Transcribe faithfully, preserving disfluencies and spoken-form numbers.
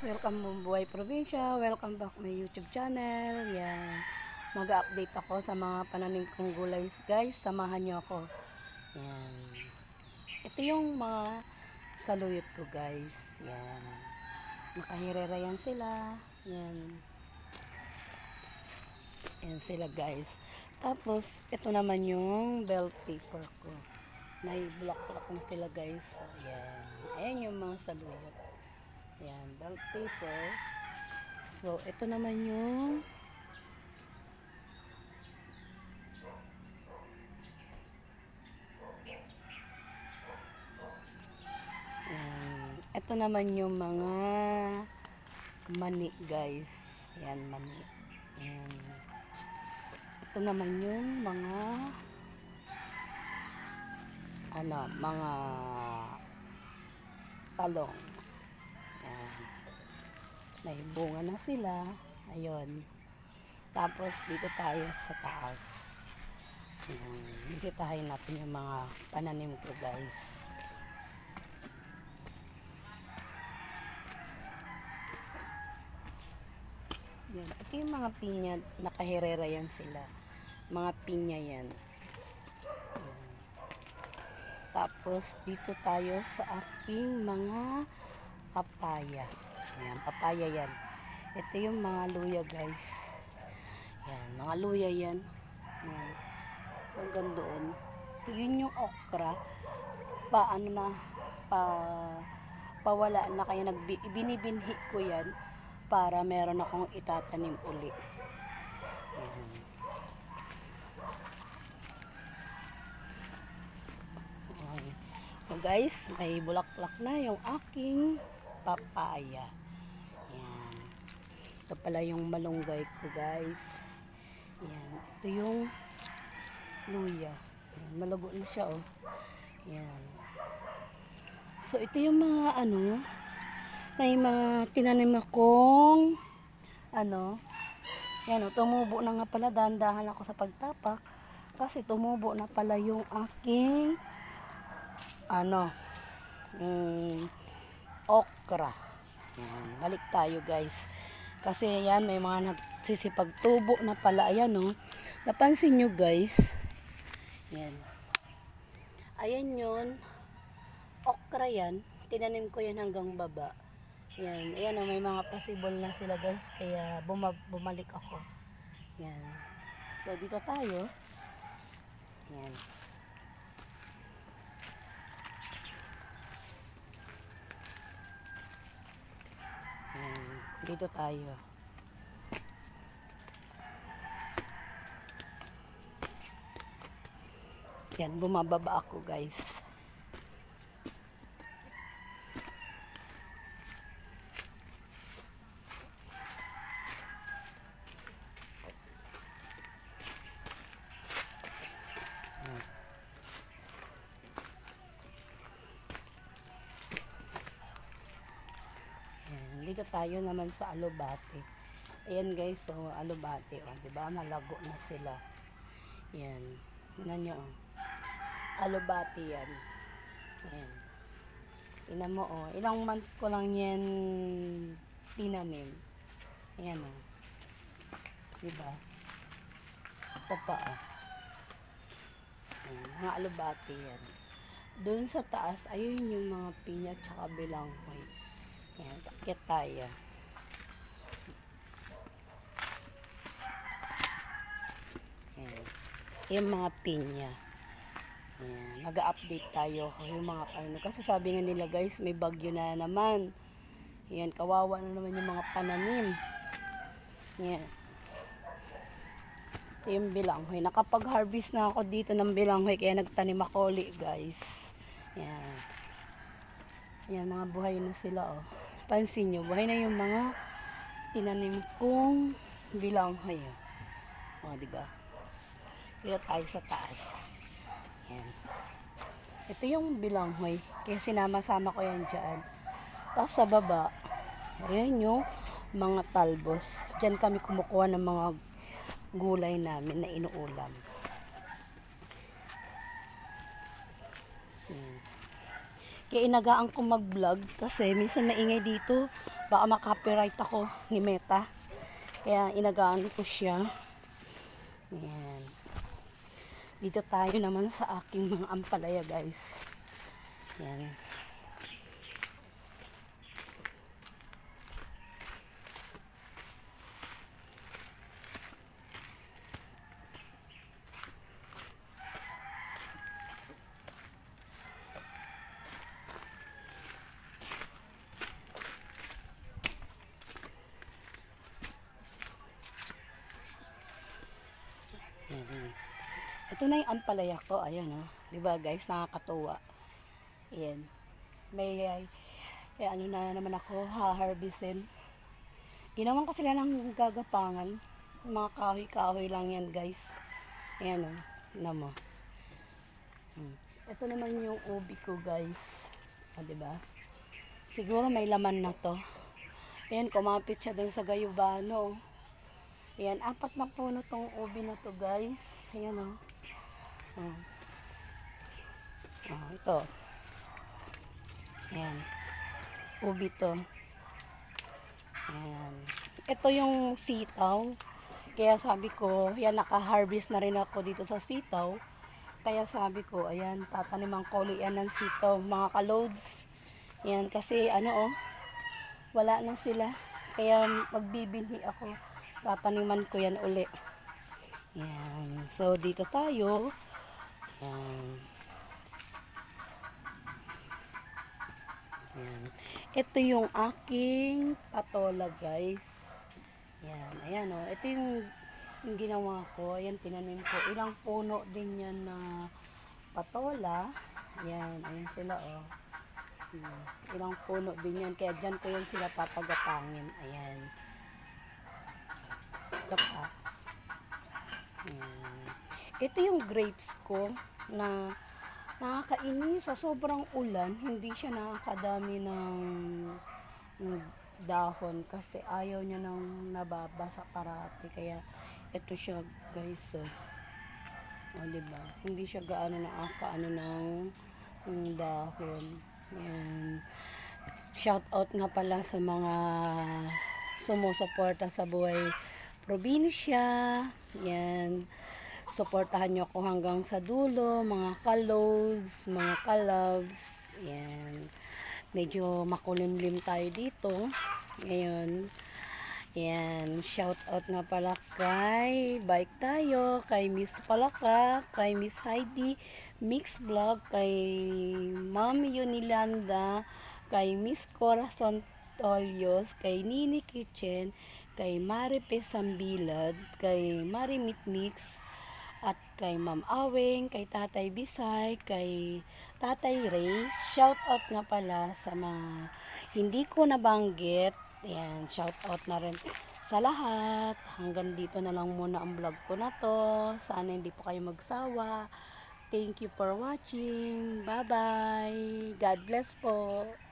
welcome mo Buhay Probinsya, welcome back my YouTube channel. Yan, mag-update ako sa mga pananim kong gulay guys, samahan nyo ako. Yan, ito yung mga saluyot ko guys. Yan, nakahirera yan sila. Yan, yan sila guys. Tapos ito naman yung bell pepper ko, nai-block-block na sila guys. Yan, ayan yung mga saluyot. Yan, bell pepper. So, ito naman yung yan, ito naman yung mga mani guys. Yan, mani. Yan. Ito naman yung mga ano, mga talong. May bunga na sila. Ayun. Tapos dito tayo sa taas. Ayan. Bisitahin natin yung mga pananim ko guys. Ayan. Ito yung mga pinya. Nakaherera yan sila. Mga pinya yan. Ayan. Tapos dito tayo sa aking mga papaya. Ayan, papaya yan. Ito yung mga luya guys. Ayan, mga luya yan. Ayan. Hanggang doon. Yun yung okra. Pa ano na, pa, pawala na kaya nagbi, binibinhi ko yan para meron akong itatanim uli. Ayan. Okay. So guys, may bulaklak na yung aking papaya. Ayan. Ito pala yung malunggay ko guys. Ayan. Ito yung luya. Ayan. Malago na siya oh. Ayan. So ito yung mga ano, may mga tinanim akong ano, ayan oh, tumubo na nga pala. Dahan-dahan ako sa pagtapak kasi tumubo na pala yung aking ano, um, okra. Ayan, balik tayo guys. Kasi yan, may mga nagsisipagtubo na pala. Ayan o. Oh. Napansin nyo guys. Ayan. Ayan yun. Okra yan. Tinanim ko yan hanggang baba. Ayan. Ayan o. Oh, may mga possible na sila guys. Kaya bumalik ako. Ayan. So dito tayo. Ayan. Dito tayo. Yan, bumababa ako guys. Dito tayo naman sa alubate. Ayan guys, so alubate, oh, 'di ba? Malago na sila. Ayan. Tingnan niyo, oh. Alubate 'yan. Ayan. Tingnan mo, oh. Ilang months ko lang 'yan tinanim. Ayan, oh. 'Di ba? Ito pa, oh. Ayan, mga alubate 'yan. Doon sa taas, ayun yung mga pinya tsaka bilanghoy. Ayan, sakit tayo. Ayan. Yung mga pinya. Ayan, mag-update tayo yung mga ano. Kasi sabi nga nila guys, may bagyo na naman. Ayan, kawawa na naman yung mga pananim. Ayan. Ito yung bilanghoy. Nakapag-harvest na ako dito ng bilanghoy, kaya nagtanim ako ulit guys. Ayan. Ayan, mga buhay na sila oh. Pansin nyo, buhay na yung mga tinanim kong bilanghoy. O, diba? Dito tayo sa taas. Ayan. Ito yung bilanghoy. Kaya sinama-sama ko yan dyan. Tapos sa baba, ayan yung mga talbos. Dyan kami kumukuha ng mga gulay namin na inuulam. Ayan. Kaya inagaan ko mag-vlog kasi minsan maingay dito. baka makopyright ako ni Meta. Kaya inagaan ko siya. Ayan. Dito tayo naman sa aking mga ampalaya, guys. Ayan. Ayan. Ito na yung ampalaya ko. Ayan, oh. Diba, guys? Nakakatuwa. Ayan. May, ay, ay, ano na naman ako, ha-harvestin. Ginawan ko sila ng gagapangan. Mga kahoy-kahoy lang yan, guys. Ayan, oh. Tignan mo. Hmm. Ito naman yung ubi ko, guys. Ah, diba? Siguro may laman na to. Ayan, kumapit siya dun sa gayubano. Ayan, apat na puno tong ubi na to, guys. Ayan, oh. Oh. Oh, ito. Ayan. Ubi to. Ayan. Ito yung sitaw. Kaya sabi ko, yan, naka-harvest na rin ako dito sa sitaw. Kaya sabi ko, ayan, tataniman ko ulit yan ng sitaw, mga ka-loads. Ayan, kasi ano, oh, wala na sila. Kaya magbibinhi ako. Tataniman ko yan uli. Ayan. So, dito tayo. Ayan. Ayan. Ito yung aking patola, guys. Ayan. Ayan, oh. Ito yung, yung ginawa ko. Ayan, tinanim ko. Ilang puno din yan na patola. Ayan. Ayan sila, oh. Ayan. Ilang puno din yan. Kaya dyan ko yan sila papagapangin. Ayan. Ito pa. Ayan. Ito yung grapes ko na nakakainis sa sobrang ulan. Hindi siya nakakadami ng, ng dahon kasi ayaw niya nang nababasa parati. Kaya ito siya, guys. Oh. O, diba? Hindi siya gaano nakakaano ng, ng dahon. Ayan. Shout out nga pala sa mga sumusuporta sa Buhay Probinsya. Ayan. Suportahan nyo ako hanggang sa dulo, mga ka-loads, mga ka-loves. Ayan. Medyo makulimlim tayo dito. Ngayon, ayan. Shout out nga pala kay Bike Tayo, kay Miss Palaka, kay Miss Heidi, Mix Vlog, kay Ma'am Yunilanda, kay Miss Corazon Tolios, kay Nini Kitchen, kay Maripe Sambilad, kay Marimit Mix, at kay Ma'am Aweng, kay Tatay Bisay, kay Tatay Ray. Shout out nga pala sa mga hindi ko nabanggit. Ayan, shout out na rin sa lahat. Hanggang dito na lang muna ang vlog ko na to. Sana hindi po kayo magsawa. Thank you for watching. Bye-bye. God bless po.